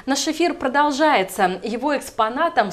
Наш эфир продолжается. Его экспонатам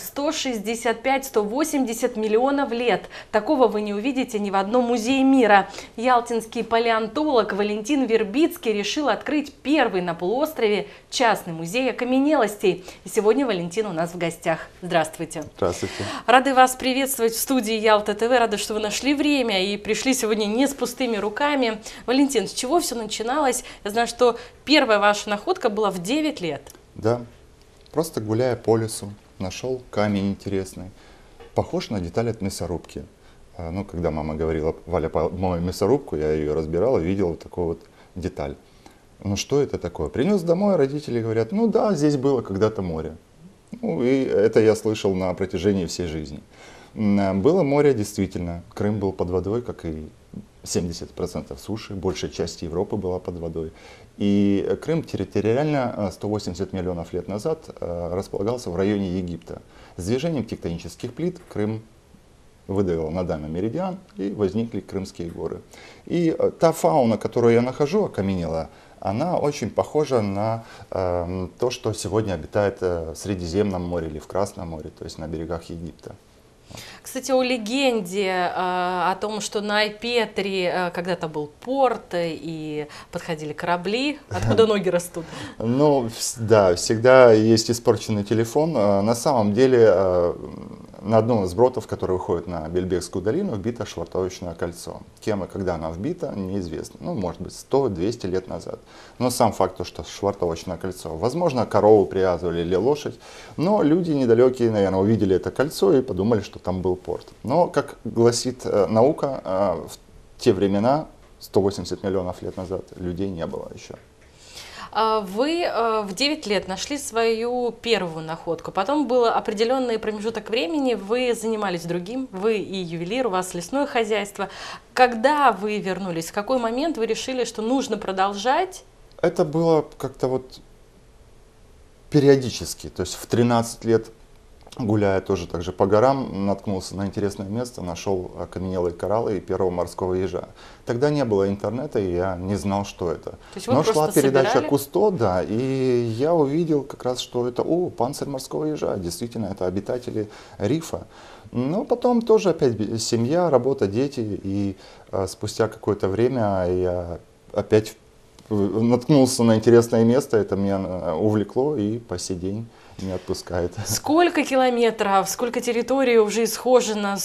165-180 миллионов лет. Такого вы не увидите ни в одном музее мира. Ялтинский палеонтолог Валентин Вербицкий решил открыть первый на полуострове частный музей окаменелостей. И сегодня Валентин у нас в гостях. Здравствуйте. Здравствуйте. Рады вас приветствовать в студии Ялта ТВ. Рада, что вы нашли время и пришли сегодня не с пустыми руками. Валентин, с чего все начиналось? Я знаю, что первая ваша находка была в 9 лет. Да, просто гуляя по лесу, нашел камень интересный, похож на деталь от мясорубки. Ну, когда мама говорила: Валя, помой мясорубку, я ее разбирал и видел вот такую вот деталь. Ну, что это такое? Принес домой, родители говорят: ну да, здесь было когда-то море. Ну, и это я слышал на протяжении всей жизни. Было море, действительно. Крым был под водой, как и 70% суши, большая часть Европы была под водой. И Крым территориально 180 миллионов лет назад располагался в районе Египта. С движением тектонических плит Крым выдавил на данный меридиан, и возникли Крымские горы. И та фауна, которую я нахожу, окаменелая, она очень похожа на то, что сегодня обитает в Средиземном море или в Красном море, то есть на берегах Египта. Кстати, о легенде, о том, что на Айпетре когда-то был порт и подходили корабли, откуда ноги растут. Ну, да, всегда есть испорченный телефон. На самом деле, на одном из бродов, который выходит на Бельбекскую долину, вбито швартовочное кольцо. Кем и когда оно вбито, неизвестно. Ну, может быть, 100-200 лет назад. Но сам факт, что швартовочное кольцо, возможно, корову привязывали или лошадь, но люди недалекие, наверное, увидели это кольцо и подумали, что там был порт. Но, как гласит наука, в те времена, 180 миллионов лет назад, людей не было еще. Вы в 9 лет нашли свою первую находку, потом был определенный промежуток времени, вы занимались другим, вы и ювелир, у вас лесное хозяйство. Когда вы вернулись, в какой момент вы решили, что нужно продолжать? Это было как-то вот периодически, то есть в 13 лет, гуляя тоже так же по горам, наткнулся на интересное место, нашел окаменелые кораллы и первого морского ежа. Тогда не было интернета, и я не знал, что это. Но шла передача Кусто, да, и я увидел как раз, что это, панцирь морского ежа, действительно, это обитатели рифа. Но потом тоже опять семья, работа, дети, и спустя какое-то время я опять наткнулся на интересное место, это меня увлекло и по сей день не отпускает. Сколько километров, сколько территорий уже исхожено,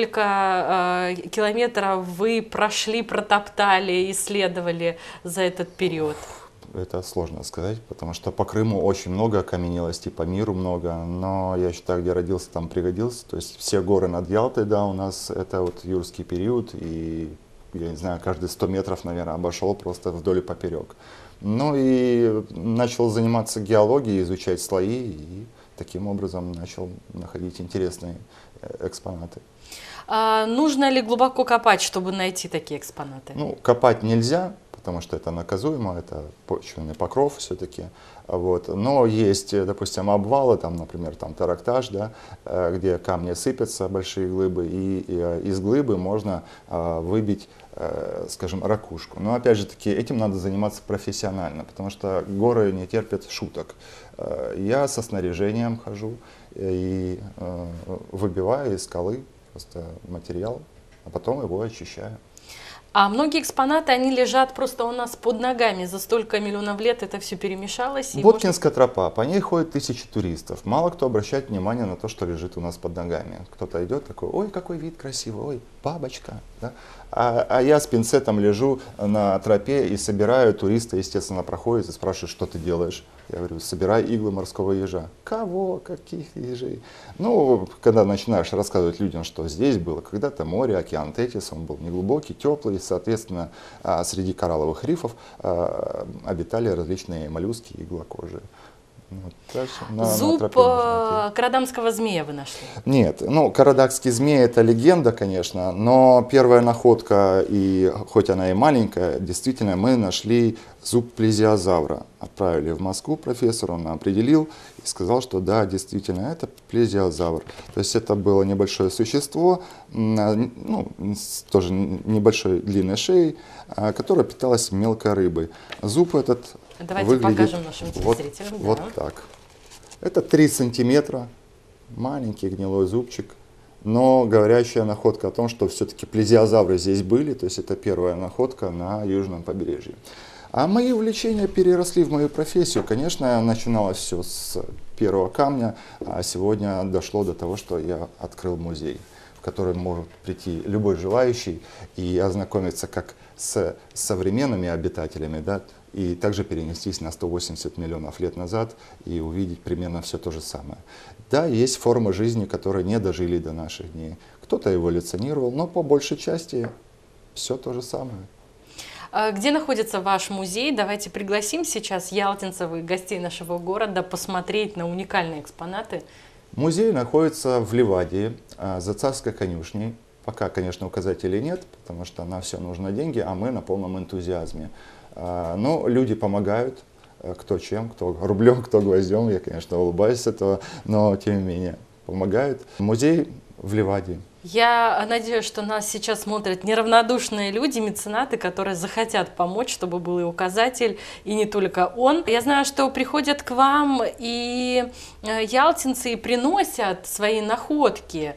сколько километров вы прошли, протоптали, исследовали за этот период? Это сложно сказать, потому что по Крыму очень много окаменелостей, по миру много, но я считаю, где родился, там пригодился. То есть все горы над Ялтой, да, у нас это вот юрский период, и я не знаю, каждые 100 метров, наверное, обошел просто вдоль и поперек. Ну и начал заниматься геологией, изучать слои, и таким образом начал находить интересные экспонаты. Нужно ли глубоко копать, чтобы найти такие экспонаты? Ну, копать нельзя, потому что это наказуемо, это почвенный покров все-таки. Вот. Но есть, допустим, обвалы, там, например, там Таракташ, да, где камни сыпятся, большие глыбы, и из глыбы можно выбить, скажем, ракушку. Но опять же таки, этим надо заниматься профессионально, потому что горы не терпят шуток. Я со снаряжением хожу и выбиваю из скалы просто материал, а потом его очищаю. А многие экспонаты, они лежат просто у нас под ногами. За столько миллионов лет это все перемешалось. Боткинская тропа, по ней ходят тысячи туристов. Мало кто обращает внимание на то, что лежит у нас под ногами. Кто-то идет такой: ой, какой вид красивый, ой, бабочка. Да? А я с пинцетом лежу на тропе и собираю. Туристы, естественно, проходят и спрашивают: что ты делаешь? Я говорю: собирай иглы морского ежа. Кого? Каких ежей? Ну, когда начинаешь рассказывать людям, что здесь было когда-то море, океан Тетис, он был неглубокий, теплый, соответственно, среди коралловых рифов обитали различные моллюски и иглокожие. Вот, зуб карадакского змея вы нашли? Нет, ну, карадакский змей — это легенда, конечно, но первая находка, и хоть она и маленькая, действительно, мы нашли зуб плезиозавра. Отправили в Москву профессору, он определил и сказал, что да, действительно, это плезиозавр. То есть это было небольшое существо, ну, тоже небольшой длинной шеей, которое питалось мелкой рыбой. Зуб этот Давайте выглядит покажем нашим телезрителям. вот так. Это 3 сантиметра, маленький гнилой зубчик, но говорящая находка о том, что все-таки плезиозавры здесь были, то есть это первая находка на южном побережье. А мои увлечения переросли в мою профессию. Конечно, начиналось все с первого камня, а сегодня дошло до того, что я открыл музей, в который может прийти любой желающий и ознакомиться как с современными обитателями, да, и также перенестись на 180 миллионов лет назад и увидеть примерно все то же самое. Да, есть формы жизни, которые не дожили до наших дней. Кто-то эволюционировал, но по большей части все то же самое. Где находится ваш музей? Давайте пригласим сейчас ялтинцев и гостей нашего города посмотреть на уникальные экспонаты. Музей находится в Ливадии, за Царской конюшней. Пока, конечно, указателей нет, потому что на все нужно деньги, а мы на полном энтузиазме. Но люди помогают, кто чем, кто рублем, кто гвоздем. Я, конечно, улыбаюсь с этого, но тем не менее помогают. Музей в Ливадии. Я надеюсь, что нас сейчас смотрят неравнодушные люди, меценаты, которые захотят помочь, чтобы был и указатель, и не только он. Я знаю, что приходят к вам и ялтинцы и приносят свои находки.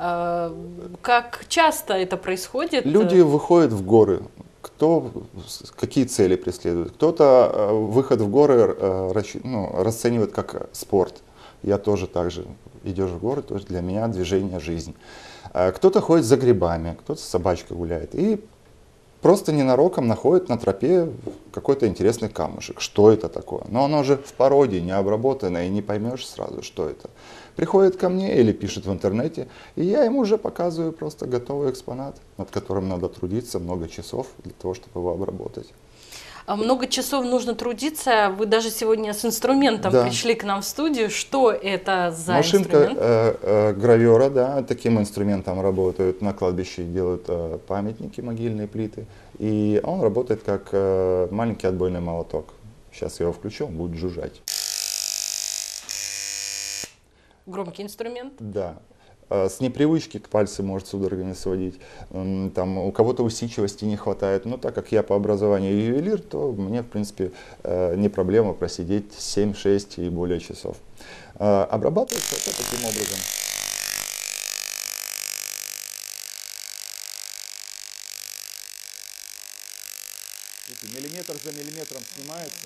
Как часто это происходит? Люди выходят в горы. Кто какие цели преследует? Кто-то выход в горы расценивает как спорт. Я тоже так же. Идешь в горы, то есть для меня движение — жизнь. Кто-то ходит за грибами, кто-то с собачкой гуляет. И просто ненароком находит на тропе какой-то интересный камушек. Что это такое? Но оно же в породе, не обработано, и не поймешь сразу, что это. Приходит ко мне или пишет в интернете, и я ему уже показываю просто готовый экспонат, над которым надо трудиться много часов для того, чтобы его обработать. Много часов нужно трудиться. Вы даже сегодня с инструментом пришли к нам в студию. Что это за инструмент? Машинка гравера, да, таким инструментом работают на кладбище, делают памятники, могильные плиты. И он работает как маленький отбойный молоток. Сейчас я его включу, он будет жужжать. Громкий инструмент? Да. С непривычки пальцы может судорогами сводить, там, у кого-то усидчивости не хватает. Но так как я по образованию ювелир, то мне, в принципе, не проблема просидеть 7, 6 и более часов. Обрабатывается это таким образом. Видите, миллиметр за миллиметром снимается.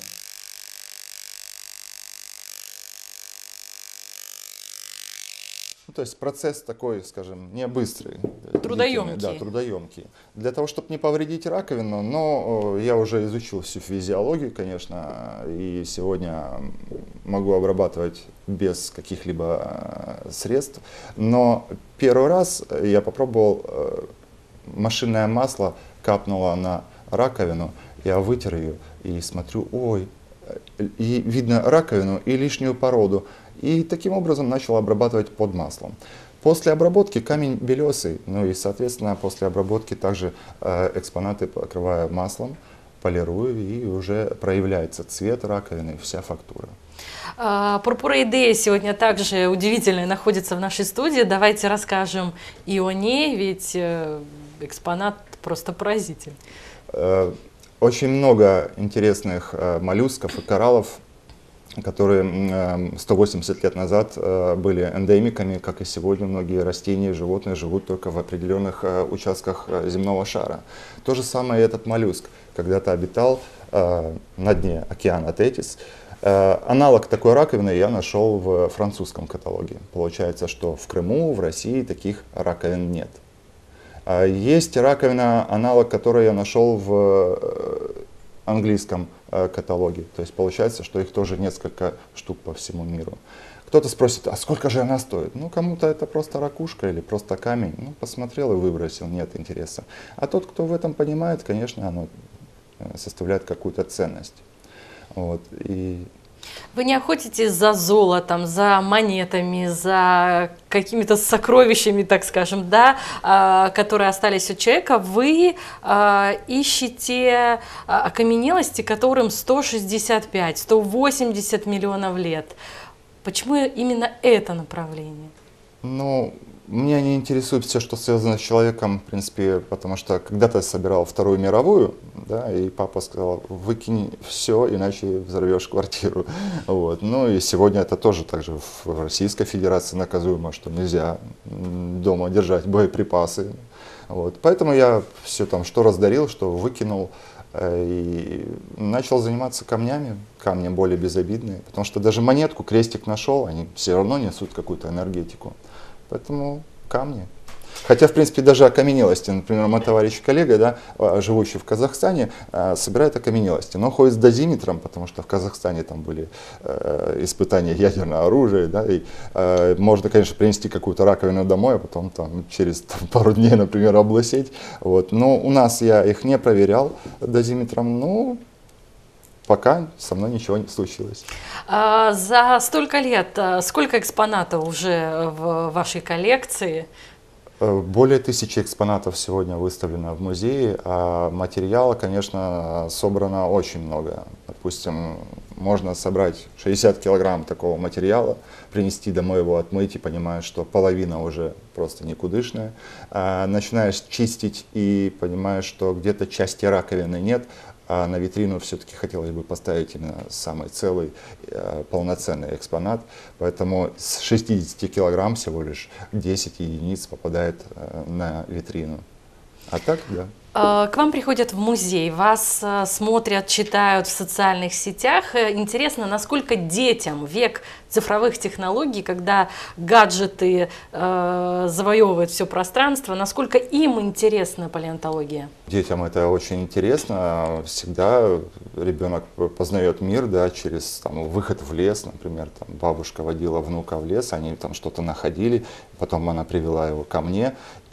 Ну, то есть процесс такой, скажем, не быстрый. Трудоемкий. Да, трудоемкий. Для того, чтобы не повредить раковину, но я уже изучил всю физиологию, конечно, и сегодня могу обрабатывать без каких-либо средств. Но первый раз я попробовал, машинное масло капнуло на раковину, я вытер ее и смотрю, ой, и видно раковину и лишнюю породу. И таким образом начал обрабатывать под маслом. После обработки камень белесый, ну и, соответственно, после обработки также экспонаты покрываю маслом, полирую, и уже проявляется цвет раковины, вся фактура. Пурпура-идея сегодня также удивительная находится в нашей студии. Давайте расскажем и о ней, ведь экспонат просто поразительный. Очень много интересных моллюсков и кораллов, которые 180 лет назад были эндемиками, как и сегодня многие растения и животные живут только в определенных участках земного шара. То же самое и этот моллюск. Когда-то обитал на дне океана Тетис. Аналог такой раковины я нашел в французском каталоге. Получается, что в Крыму, в России таких раковин нет. Есть раковина, аналог, который я нашел в английском каталоге. То есть получается, что их тоже несколько штук по всему миру. Кто-то спросит, а сколько же она стоит? Ну, кому-то это просто ракушка или просто камень. Ну, посмотрел и выбросил, нет интереса. А тот, кто в этом понимает, конечно, оно составляет какую-то ценность. Вот. Вы не охотитесь за золотом, за монетами, за какими-то сокровищами, так скажем, да, которые остались у человека. Вы ищете окаменелости, которым 165, 180 миллионов лет. Почему именно это направление? Ну, меня не интересует все, что связано с человеком, в принципе, потому что когда-то я собирал Вторую мировую, да, и папа сказал, выкинь все, иначе взорвешь квартиру. Вот. Ну и сегодня это тоже также в Российской Федерации наказуемо, что нельзя дома держать боеприпасы. Вот. Поэтому я все там, что раздарил, что выкинул, и начал заниматься камнями, камни более безобидные, потому что даже монетку, крестик нашел, они все равно несут какую-то энергетику. Поэтому камни. Хотя, в принципе, даже окаменелости, например, мой товарищ коллега, да, живущий в Казахстане, собирает окаменелости, но ходит с дозиметром, потому что в Казахстане там были испытания ядерного оружия, да, и можно, конечно, принести какую-то раковину домой, а потом там через пару дней, например, облысеть. Вот. Но у нас я их не проверял дозиметром, но пока со мной ничего не случилось. За столько лет, сколько экспонатов уже в вашей коллекции? Более 1000 экспонатов сегодня выставлено в музее, а материала, конечно, собрано очень много. Допустим, можно собрать 60 килограмм такого материала, принести домой его отмыть и понимаешь, что половина уже просто никудышная. Начинаешь чистить и понимаешь, что где-то части раковины нет, а на витрину все-таки хотелось бы поставить именно самый целый полноценный экспонат. Поэтому с 60 килограмм всего лишь 10 единиц попадает на витрину. А так, да. К вам приходят в музей, вас смотрят, читают в социальных сетях. Интересно, насколько детям век цифровых технологий, когда гаджеты завоевывают все пространство, насколько им интересна палеонтология? Детям это очень интересно. Всегда ребенок познает мир, да, через там, выход в лес, например, там, бабушка водила внука в лес, они там что-то находили, потом она привела его ко мне,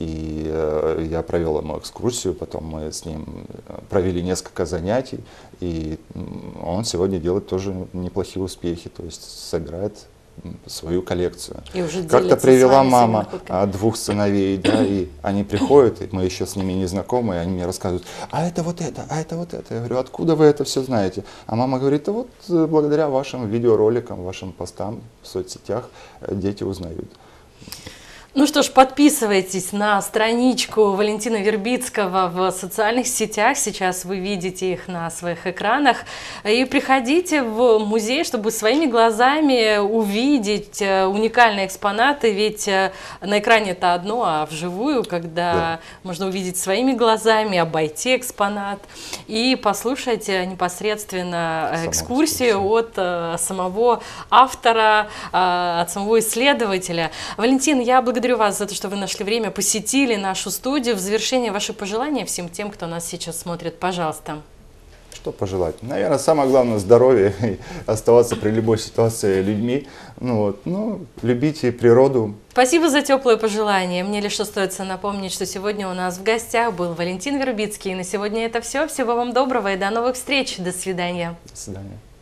и я провел ему экскурсию, потом мы с ним провели несколько занятий, и он сегодня делает тоже неплохие успехи, то есть собирает свою коллекцию. Как-то привела мама 2 сыновей, да, и они приходят, и мы еще с ними не знакомы, и они мне рассказывают, а это вот это, а это вот это. Я говорю, откуда вы это все знаете? А мама говорит, да вот благодаря вашим видеороликам, вашим постам в соцсетях дети узнают. Ну что ж, подписывайтесь на страничку Валентина Вербицкого в социальных сетях, сейчас вы видите их на своих экранах, и приходите в музей, чтобы своими глазами увидеть уникальные экспонаты, ведь на экране это одно, а вживую, когда можно увидеть своими глазами, обойти экспонат и послушать непосредственно экскурсию от самого автора, от самого исследователя. Валентин, я благодарю вас за то, что вы нашли время, посетили нашу студию. В завершение ваши пожелания всем тем, кто нас сейчас смотрит, пожалуйста. Что пожелать? Наверное, самое главное — здоровье и оставаться при любой ситуации людьми. Любите природу. Спасибо за теплые пожелания. Мне лишь остается напомнить, что сегодня у нас в гостях был Валентин Вербицкий. И на сегодня это все. Всего вам доброго и до новых встреч. До свидания. До свидания.